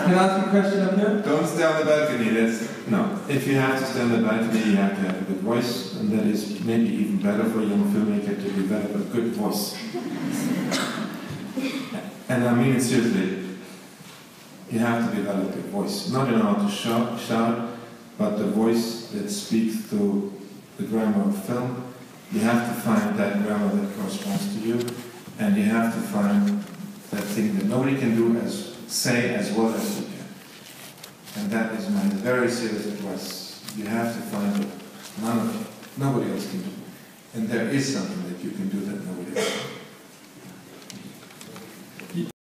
Can I ask you a question up here? Don't stay on the balcony, no. If you have to stay on the balcony, you have to have a good voice, and that is maybe even better for a young filmmaker to develop a good voice. And I mean it seriously. You have to develop a voice, not in order to shout, but the voice that speaks to the grammar of film. You have to find that grammar that corresponds to you, and you have to find that thing that nobody can do say as well as you can. And that is my very serious advice. You have to find what nobody else can do. And there is something that you can do that nobody else can do.